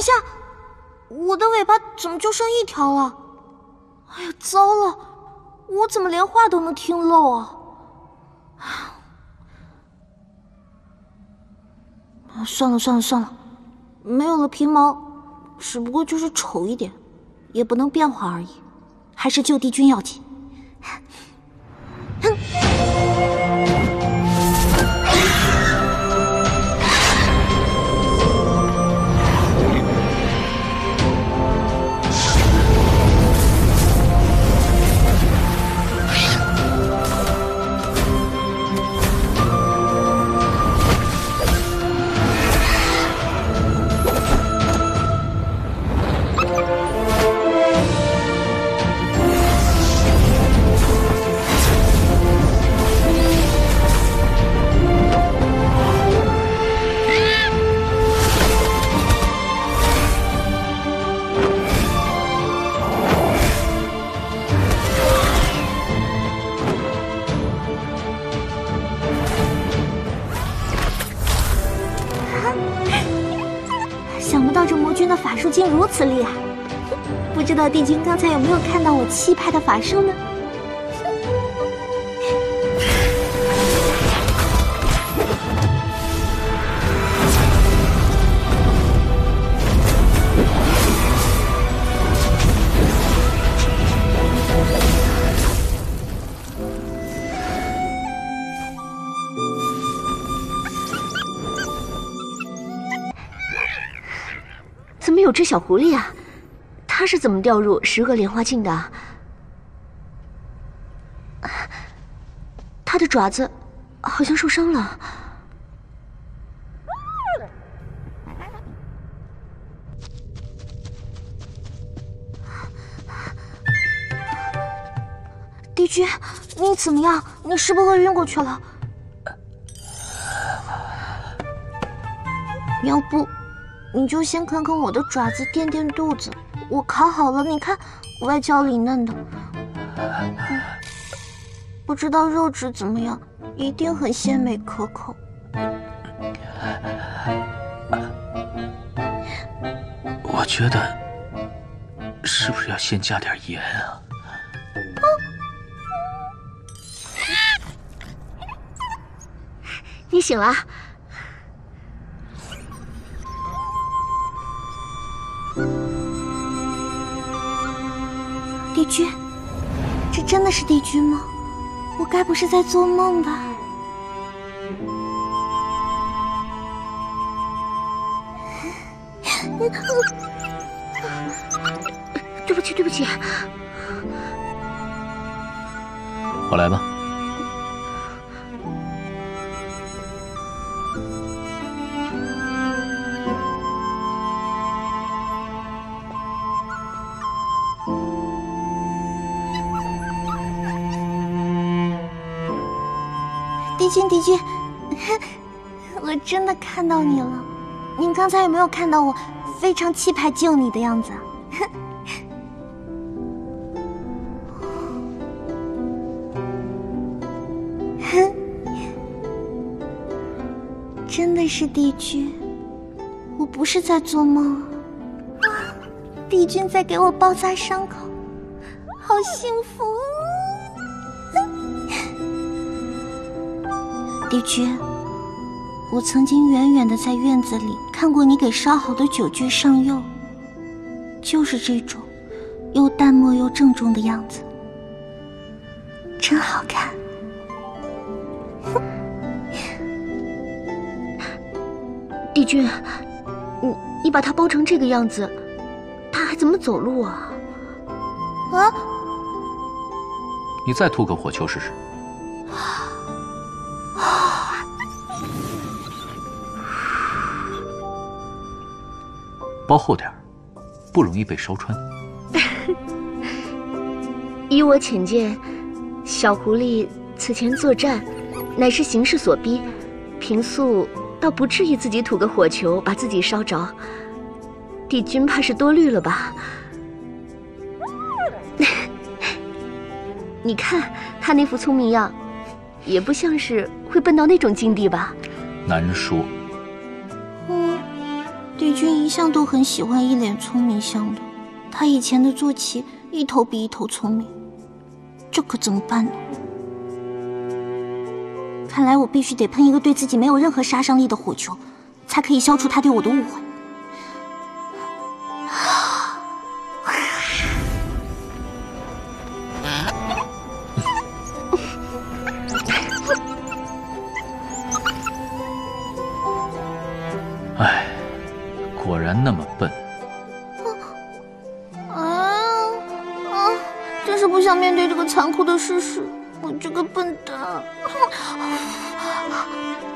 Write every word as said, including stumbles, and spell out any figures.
下，我的尾巴怎么就剩一条了？哎呀，糟了，我怎么连话都能听漏啊？算了算了算了，没有了皮毛，只不过就是丑一点，也不能变化而已，还是救帝君要紧。哼！想不到这魔君的法术竟如此厉害，不知道帝君刚才有没有看到我气派的法术呢？ 怎么有只小狐狸啊？它是怎么掉入十恶莲花境的？它的爪子好像受伤了。 帝君，你怎么样？你是不是饿晕过去了？要不你就先啃啃我的爪子，垫垫肚子。我烤好了，你看，外焦里嫩的。嗯，不知道肉质怎么样，一定很鲜美可口。 我觉得是不是要先加点盐啊？ 你醒了。 帝君，这真的是帝君吗？我该不是在做梦吧？ 对不起，对不起。 我来吧。 帝君，帝君，我真的看到你了。您刚才有没有看到我非常气派救你的样子？真的是帝君，我不是在做梦。帝君在给我包扎伤口，好幸福。帝君，我曾经远远的在院子里看过你给烧好的酒具上釉，就是这种又淡漠又郑重的样子，真好看。 帝君，你你把它包成这个样子，它还怎么走路啊？ 啊！ 你再吐个火球试试。包厚点儿，不容易被烧穿。 依我浅见，小狐狸此前作战，乃是形势所逼，平素倒不至于自己吐个火球把自己烧着。帝君怕是多虑了吧？你看他那副聪明样，也不像是会笨到那种境地吧？ 难说。 嗯，帝君一向都很喜欢一脸聪明相的，他以前的坐骑一头比一头聪明，这可怎么办呢？看来我必须得喷一个对自己没有任何杀伤力的火球，才可以消除他对我的误会。 唉，果然那么笨。 啊啊！真是不想面对这个残酷的事实，我这个笨蛋。